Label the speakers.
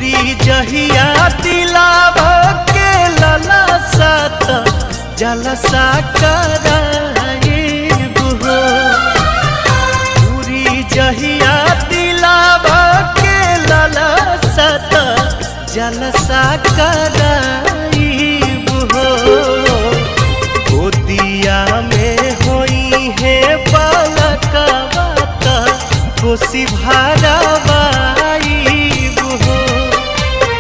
Speaker 1: पूरी जहिया दिलावा के ललसा त जलसा कराइब हो। पूरी जहिया दिलावा के ललसा त जलसा कराइब।